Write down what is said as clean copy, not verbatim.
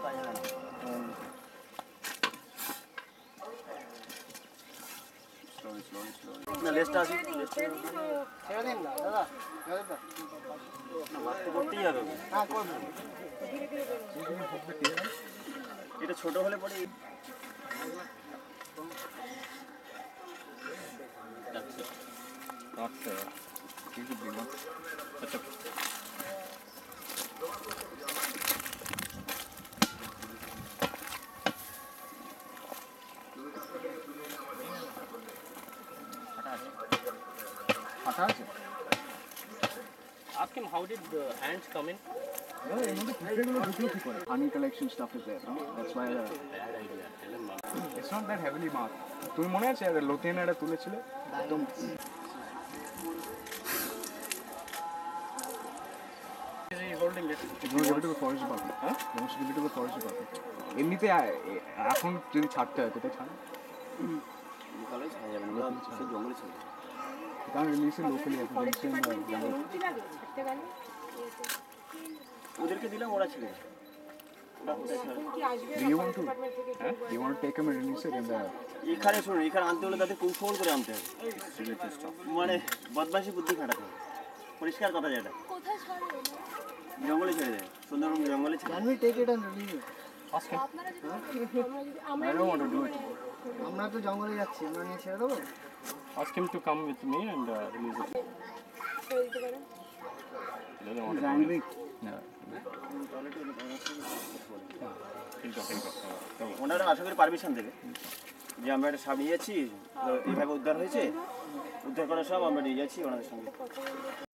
না লেজটা আছে, ছেড়ে দিন না দাদা, মাছ তো করতেই হবে। হ্যাঁ করবেন, এটা ছোট হলে পরে আচ্ছা Ask him how did the ants come in? Honey collection stuff is there. No? That's why Bad idea. Tell him not. it's not that heavily marked. তুমি মনে আছে লোথিয়ানা এটা তুলেছিল একদম Is he holding it? Forest department হ্যাঁ forest department এমনিতে এখন যদি ছাড়তে হয় কোথায় ছাড়ে কলেজ হয়ে যাবে না, সে জঙ্গলে ছিল। কারণ রিলিজে লোকালি ওদেরকে দিলাম, ওরা ছিল। Do you want to take him and release it in the এখানে শুনুন, এখানে আনতে হলে তাদের কৌশল করে আনতে হবে, মানে বদমাশি বুদ্ধি খাটাতে হবে। পরিষ্কার কথা যেটা জঙ্গলে ছেড়ে দেয়, সুন্দরবন জঙ্গলে ছেড়ে Can we take it and release it? I don't want to do it. আমরা তো জঙ্গলে যাচ্ছি, আমরা নিয়ে ছেড়ে দেবো। Ask him to come with me and release it. He doesn't want He's to. angry. Yeah. ওনারা আশা করি পারমিশন দেবে যে আমরা একটা সাপ নিয়েছি, এইভাবে উদ্ধার হয়েছে, উদ্ধার করার সব আমরা নিয়ে যাচ্ছি ওনাদের সঙ্গে।